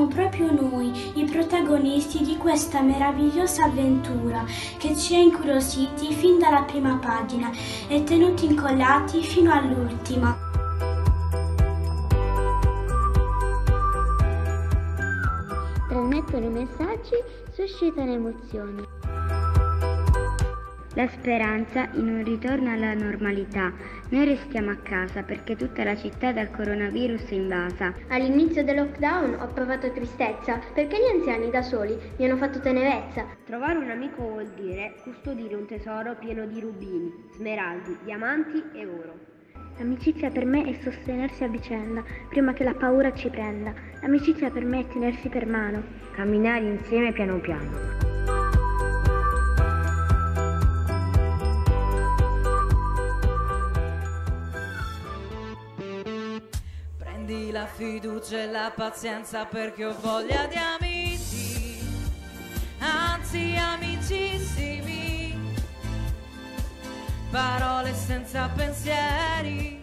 proprio noi, i protagonisti di questa meravigliosa avventura che ci ha incuriositi fin dalla prima pagina e tenuti incollati fino all'ultima. Trasmettono messaggi, suscitano emozioni. La speranza in un ritorno alla normalità. Noi restiamo a casa perché tutta la città dal coronavirus è invasa. All'inizio del lockdown ho provato tristezza perché gli anziani da soli mi hanno fatto tenerezza. Trovare un amico vuol dire custodire un tesoro pieno di rubini, smeraldi, diamanti e oro. L'amicizia per me è sostenersi a vicenda prima che la paura ci prenda. L'amicizia per me è tenersi per mano. Camminare insieme piano piano. Prendi la fiducia e la pazienza perché ho voglia di amici, anzi amicissimi, parole senza pensieri.